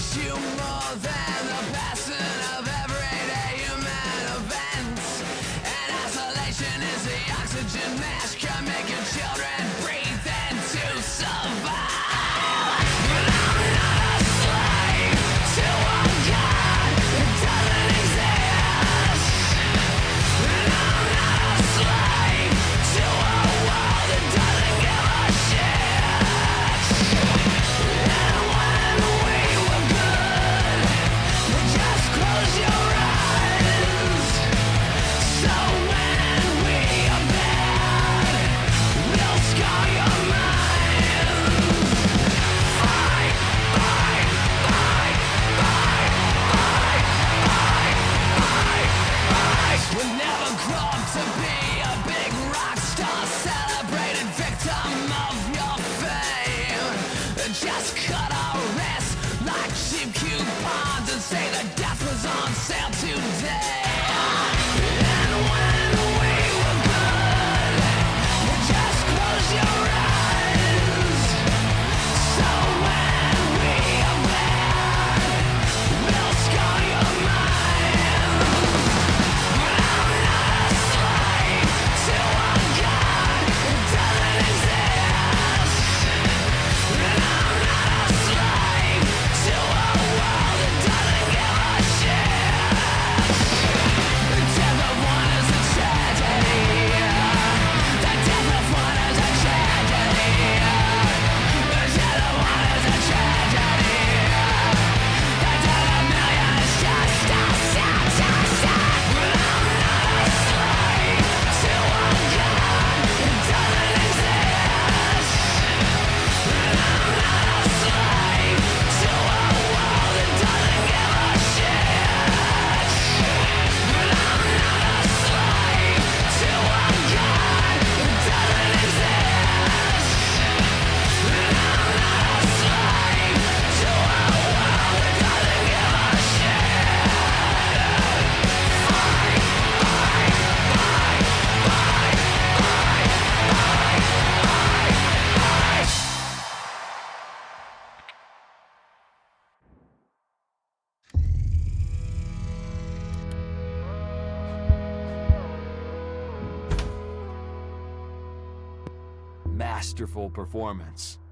you more than the passing of everyday human events. And isolation is the oxygen mask you're making children breathe in to survive. But I'm not a slave to a god that doesn't exist. And I'm not a slave to a world that doesn't give a shit. And when we were good, we just close your eyes. So when we are bad, we'll scar your mind. Fight, fight, fight, fight, fight, fight, fight. We'll never grow up to be a big rock star, celebrated victim of your fame. Just cut our wrists like cheap coupons and say that death was on sale today. And when we were good, you just close your eyes. So when we are bad, we'll scar your mind. But I'm not a slave to a god that doesn't exist. And I'm not a slave to a world that doesn't give a shit. The death of one is a tragedy. The death of one is a tragedy. The death of one is a tragedy. The death of millions is just a sad. But I'm not a slave to a god that doesn't exist. And I'm not a slave to a world that doesn't give a shit. But I'm not a slave to a god that doesn't exist. And I'm not a slave to a world that doesn't give a shit. Fight, fight, fight, fight, fight, fight, fight, fight. Masterful performance.